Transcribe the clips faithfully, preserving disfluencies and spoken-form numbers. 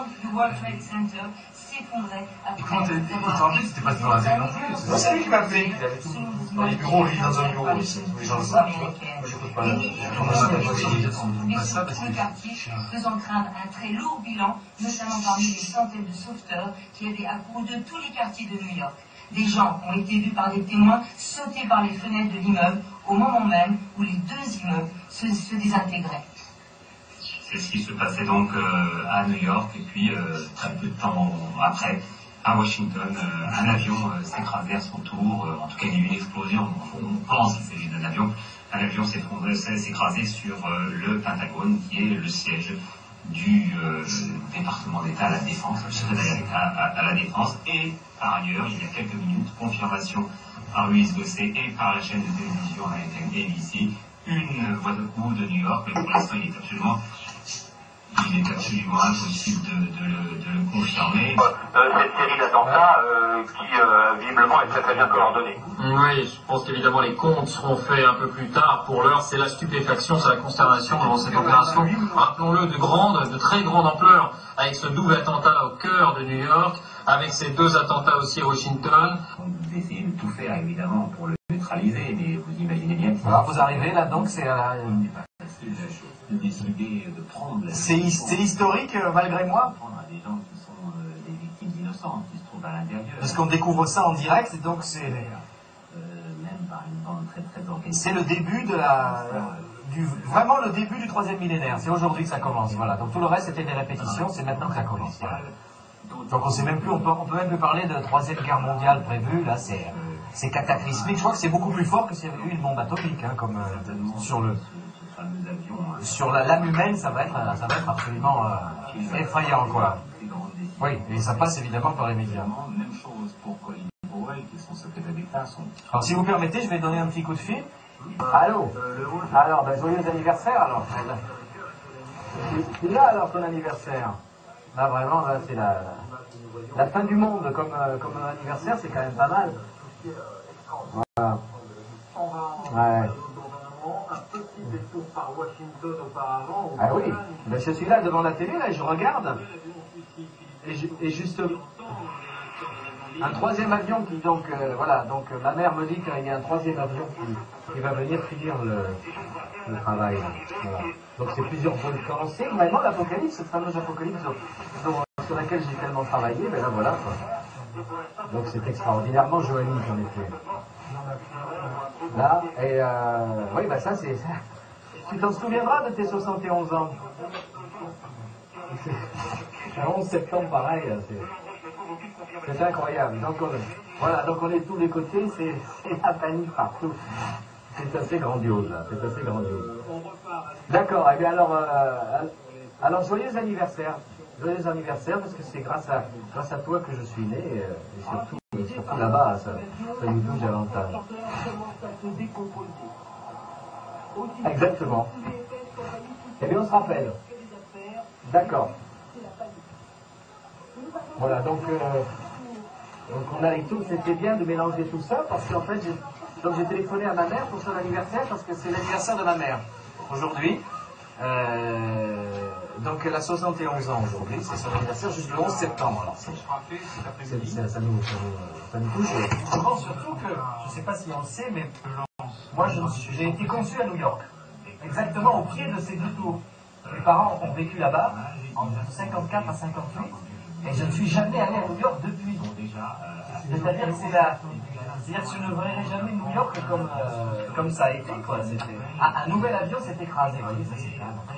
du World Trade Center s'effondrait après... Et comment t'es rappelé, c'était pas dans la télé non plus? C'est lui qui m'a appelé, il avait tout dans les bureaux, lui, dans un bureau ici. Les gens le savent, moi j'écoute pas. Le quartier faisant craindre un très lourd bilan, notamment parmi les centaines de sauveteurs qui avaient accouru de tous les quartiers de New York. Des gens ont été vus par des témoins sauter par les fenêtres de l'immeuble au moment même où les deux immeubles se, se désintégraient. C'est ce qui se passait donc euh, à New York, et puis euh, très peu de temps après, à Washington, euh, un avion euh, s'écrasait à son tour, euh, en tout cas il y a eu une explosion, on pense qu'il s'agit d'un avion, un avion s'écrasait sur euh, le Pentagone, qui est le siège du euh, département d'État à la Défense, le secrétariat d'État à, à la Défense, et par ailleurs, il y a quelques minutes, confirmation par Louis Gosset et par la chaîne de télévision américaine A B C, une voie de coup de New York, mais pour l'instant il est absolument... Il est absolument impossible de, de, le, de le confirmer. Euh, cette série d'attentats euh, qui euh, visiblement est très très bien coordonnée. Oui, je pense qu'évidemment les comptes seront faits un peu plus tard. Pour l'heure, c'est la stupéfaction, c'est la consternation devant cette opération. Rappelons-le, de grande, de très grande ampleur, avec ce double attentat au cœur de New York, avec ces deux attentats aussi à Washington. Vous essayez de tout faire évidemment pour le neutraliser, mais vous imaginez bien que... Alors vous arrivez là, donc c'est à la... de décider de prendre... C'est historique, euh, malgré moi. Prendre à des gens qui sont euh, des victimes innocentes, qui se trouvent à l'intérieur. Parce qu'on découvre ça en direct, donc c'est... Euh, même par une bande très très organisée. C'est le début de la... Du, vraiment le début du troisième millénaire. C'est aujourd'hui que ça commence, voilà. Donc tout le reste c'était des répétitions, c'est maintenant que ça commence. Voilà. Donc on sait même plus, on peut, on peut même plus parler de troisième guerre mondiale prévue, là c'est... C'est cataclysmique. Je crois que c'est beaucoup plus fort que s'il y avait eu une bombe atomique, hein, comme euh, sur le... Sur la lame humaine, ça va être, ça va être absolument euh, effrayant, quoi. Oui, et ça passe évidemment par les médias. Même chose pour Colin Powell, qui sont secrétaires d'État. Alors, si vous permettez, je vais donner un petit coup de fil. Allô. Alors, ben, joyeux anniversaire, alors. C'est là, alors, ton anniversaire. Là, vraiment, là, c'est la, la fin du monde. Comme, euh, comme un anniversaire, c'est quand même pas mal. Voilà. Ouais. Un petit détour par Washington auparavant. Ah oui, ben je suis là devant la télé, là, je regarde. Et, ju et juste un troisième avion qui, donc, euh, voilà, donc euh, ma mère me dit qu'il y a un troisième avion qui, qui va venir finir le, le travail. Voilà. Donc c'est plusieurs volcans. C'est vraiment l'apocalypse, cette fameuse apocalypse dont, dont, sur laquelle j'ai tellement travaillé, ben là voilà. Quoi. Donc c'est extraordinairement joyeux en effet. Là, et euh, oui, bah ça c'est... Tu t'en souviendras de tes soixante et onze ans? Le onze septembre, pareil, c'est incroyable. Donc on, voilà, donc on est de tous les côtés, c'est la panique partout. C'est assez grandiose, là, c'est assez grandiose. D'accord, et eh bien alors, euh, alors joyeux anniversaire. Joyeux anniversaire, parce que c'est grâce à, grâce à toi que je suis né, et, et surtout, et surtout là-bas, ça, ça nous touche davantage. Exactement. Eh bien, on se rappelle. D'accord. Voilà, donc, euh, donc on a tout, c'était bien de mélanger tout ça, parce qu'en fait, j'ai téléphoné à ma mère pour son anniversaire, parce que c'est l'anniversaire de ma mère, aujourd'hui. Euh, donc elle a soixante et onze ans aujourd'hui, c'est son anniversaire juste le onze septembre. Alors c'est, c'est, ça, ça, nous, ça, nous, ça nous touche. Je pense surtout que, je ne sais pas si on le sait, mais moi j'ai été conçu à New York, exactement au pied de ces deux tours. Mes parents ont vécu là-bas, de cinquante-quatre à cinquante-huit, et je ne suis jamais allé à New York depuis. C'est-à-dire que c'est la... C'est-à-dire que je ne verrai jamais New York comme, euh, comme ça a été, quoi. Ah, un nouvel avion s'est écrasé, vous voyez, ça c'est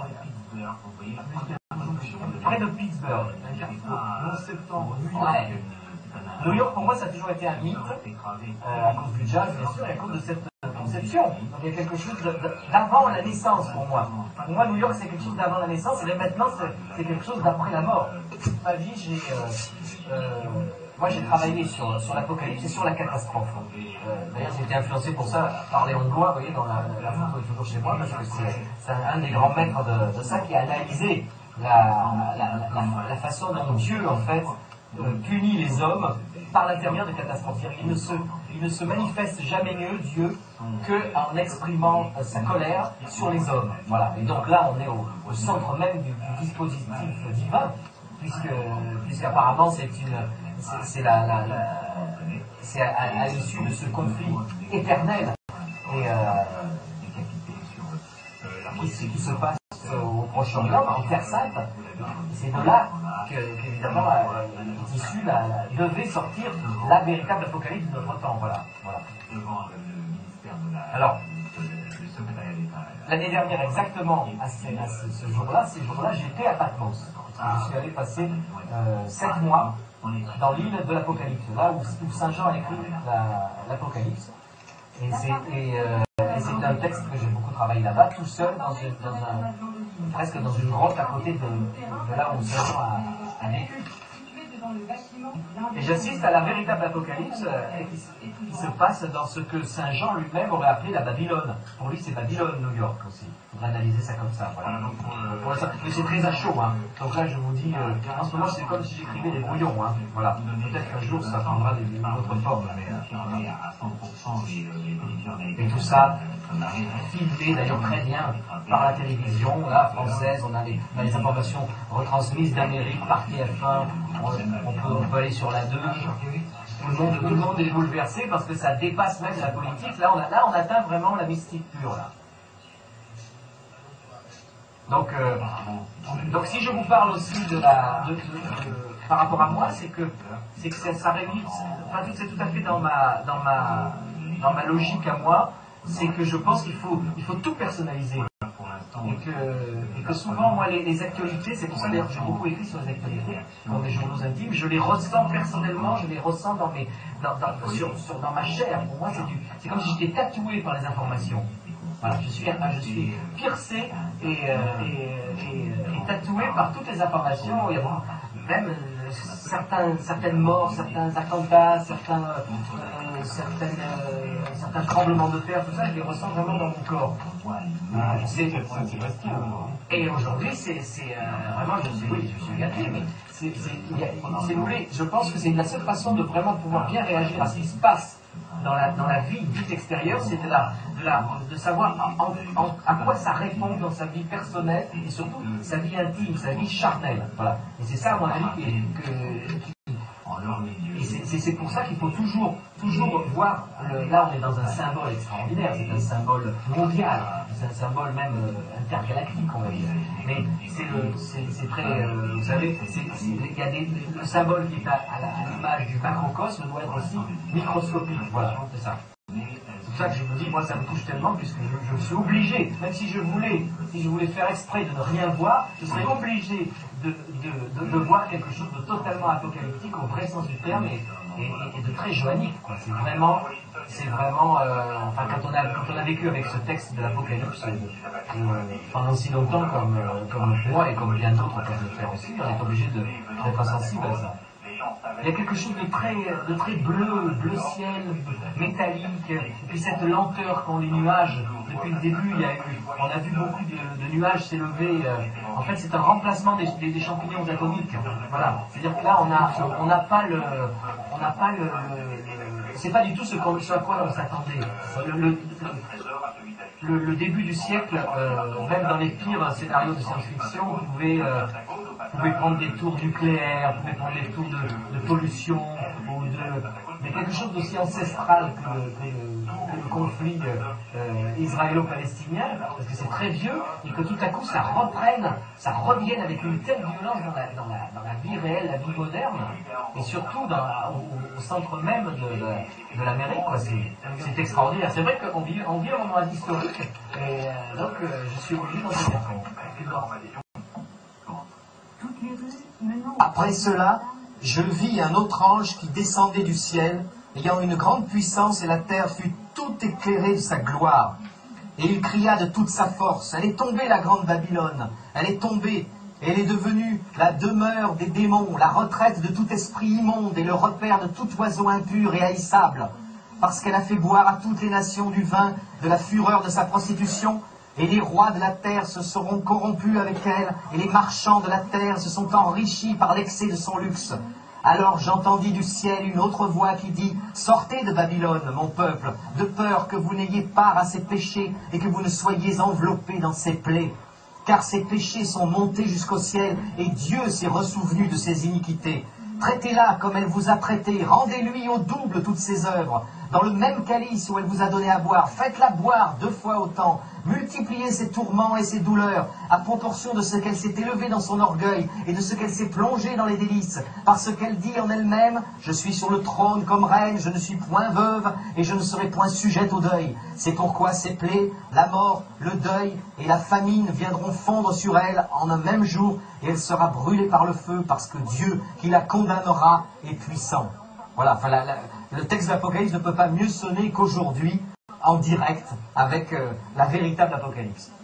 près de Pittsburgh. onze septembre, New York. Ouais. New York, pour moi, ça a toujours été un mythe, euh, à cause du jazz, bien sûr, et à cause de cette conception. Donc il y a quelque chose d'avant la naissance, pour moi. Pour moi, New York, c'est quelque chose d'avant la naissance, et là, maintenant, c'est quelque chose d'après la mort. Toute ma vie, j'ai... Euh, euh, Moi, j'ai travaillé sur, sur l'apocalypse et sur la catastrophe. Euh, D'ailleurs, j'ai été influencé pour ça par Léon Blois, vous voyez, dans la, la photo est toujours chez moi, parce que c'est un, un des grands maîtres de, de ça qui a analysé la, la, la, la façon dont Dieu, en fait, euh, punit les hommes par l'intermédiaire de catastrophes. Il ne, se, il ne se manifeste jamais mieux, Dieu, qu'en exprimant euh, sa colère sur les hommes. Voilà. Et donc là, on est au, au centre même du, du dispositif divin. puisque, puisqu'apparemment c'est une, c'est la, la, la c'est à, à l'issue de ce conflit éternel et euh, qui, qui se passe au Proche-Orient, en Terre Sainte. C'est de là que, qu'évidemment, est issue, la, la, devait sortir la véritable apocalypse de notre temps. Voilà. voilà. Alors, l'année dernière, exactement à ce, à ce, ce jour-là, ces jours-là, j'étais à Patmos. Je suis allé passer euh, sept mois dans l'île de l'Apocalypse, là où, où Saint Jean a écrit l'Apocalypse. Et c'est et, euh, et c'est un texte que j'ai beaucoup travaillé là-bas, tout seul, dans, une, dans un, presque dans une grotte à côté de, de là où Saint Jean a, a vécu. Et j'assiste à la véritable apocalypse euh, qui, qui se passe dans ce que Saint Jean lui-même aurait appelé la Babylone. Pour lui, c'est Babylone, New York aussi. Il faudrait analyser ça comme ça. Voilà. Donc, euh, pour mais c'est très à chaud. Hein. Donc là, je vous dis, euh, en ce moment, c'est comme si j'écrivais des brouillons. Hein. Voilà. Peut-être qu'un jour, ça prendra des, une autre forme. Mais, euh, et tout ça, filmé d'ailleurs très bien par la télévision, là, française. On a les, on a les informations retransmises d'Amérique par T F un. On, on, peut, on peut aller sur la deux. Tout le, monde, tout le monde est bouleversé parce que ça dépasse même la politique. Là, on, a, là, on atteint vraiment la mystique pure. Là. Donc, euh, donc, si je vous parle aussi de la, de, de, de, par rapport à moi, c'est que, c'est que ça, ça réunit, enfin, c'est tout à fait dans ma, dans ma, dans ma logique à moi, c'est que je pense qu'il faut, il faut tout personnaliser. Et que, et que souvent, moi, les, les actualités, c'est pour ça d'ailleurs que j'ai beaucoup écrit sur les actualités, dans mes journaux intimes, je les ressens personnellement, je les ressens dans, mes, dans, dans, sur, sur, dans ma chair. Pour moi, c'est, du, c'est comme si j'étais tatoué par les informations. Voilà, je suis, je suis piercé et, et, et, et tatoué par toutes les informations. Il y a même euh, certains, certaines morts, certains attentats, certains, euh, certaines, euh, certains tremblements de terre, tout ça, je les ressens vraiment dans mon corps. Voilà, c'est, et aujourd'hui, c'est, c'est euh, vraiment, je suis, oui, je suis gâté, mais c'est, c'est, c'est, vous voulez, je pense que c'est la seule façon de vraiment pouvoir bien réagir à ce qui se passe dans la, dans la vie dite extérieure, c'est de, la, de, la, de savoir en, en, à quoi ça répond dans sa vie personnelle et surtout sa vie intime, sa vie charnelle. Voilà. Et c'est ça, à mon avis, que, que, et c'est, c'est, c'est pour ça qu'il faut toujours, toujours voir, le, là on est dans un symbole extraordinaire, c'est un symbole mondial, c'est un symbole même euh, intergalactique, on va dire. Mais c'est, le, c'est, c'est très, euh, vous savez, c'est, c'est, il y a des, le symbole qui est à, à, la, à l'image du macrocosme doit être aussi microscopique, voilà, c'est ça. C'est pour ça que je vous dis, moi ça me touche tellement, puisque je, je suis obligé, même si je voulais, si je voulais faire exprès de ne rien voir, je serais obligé de, de, de, de voir quelque chose de totalement apocalyptique au vrai sens du terme et, et, et de très joannique, quoi. C'est vraiment, c'est vraiment, euh, enfin quand on a, quand on a vécu avec ce texte de l'Apocalypse euh, euh, pendant si longtemps comme, euh, comme moi et comme bien d'autres peuvent le faire aussi, on est obligé de, d'être sensible à ça. Il y a quelque chose de très, de très bleu, bleu ciel, métallique, et puis cette lenteur qu'ont les nuages. Depuis le début, il y a eu, on a vu beaucoup de, de nuages s'élever. Euh, en fait, c'est un remplacement des, des, des champignons atomiques. Voilà. C'est-à-dire que là, on n'a on n'a pas le, on n'a pas le, le c'est pas du tout ce, ce à quoi on s'attendait. Le, le, le, le début du siècle, euh, même dans les pires scénarios de science-fiction, vous pouvez euh, Vous pouvez prendre des tours nucléaires, vous pouvez prendre des tours de, de pollution, ou de, mais quelque chose d'aussi ancestral que le, que le, que le conflit euh, israélo-palestinien, parce que c'est très vieux, et que tout à coup ça reprenne, ça revienne avec une telle violence dans la, dans la, dans la vie réelle, la vie moderne, et surtout dans, au, au centre même de, de, de l'Amérique, quoi. C'est, c'est extraordinaire. C'est vrai qu'on vit, on vit un moment historique, et euh, donc euh, je suis obligé d'en tenir compte. Après cela, je vis un autre ange qui descendait du ciel, ayant une grande puissance, et la terre fut toute éclairée de sa gloire. Et il cria de toute sa force, elle est tombée la grande Babylone, elle est tombée, et elle est devenue la demeure des démons, la retraite de tout esprit immonde et le repère de tout oiseau impur et haïssable, parce qu'elle a fait boire à toutes les nations du vin de la fureur de sa prostitution. Et les rois de la terre se seront corrompus avec elle, et les marchands de la terre se sont enrichis par l'excès de son luxe. Alors j'entendis du ciel une autre voix qui dit « Sortez de Babylone, mon peuple, de peur que vous n'ayez part à ses péchés et que vous ne soyez enveloppés dans ses plaies. car ses péchés sont montés jusqu'au ciel, et Dieu s'est ressouvenu de ses iniquités. Traitez-la comme elle vous a traité, rendez-lui au double toutes ses œuvres. Dans le même calice où elle vous a donné à boire, faites-la boire deux fois autant. Multipliez ses tourments et ses douleurs, à proportion de ce qu'elle s'est élevée dans son orgueil et de ce qu'elle s'est plongée dans les délices. Parce qu'elle dit en elle-même, je suis sur le trône comme reine, je ne suis point veuve et je ne serai point sujette au deuil. C'est pourquoi ses plaies, la mort, le deuil et la famine viendront fondre sur elle en un même jour, et elle sera brûlée par le feu, parce que Dieu qui la condamnera est puissant. Voilà, enfin, la, la, le texte de l'Apocalypse ne peut pas mieux sonner qu'aujourd'hui, en direct, avec euh, la véritable Apocalypse.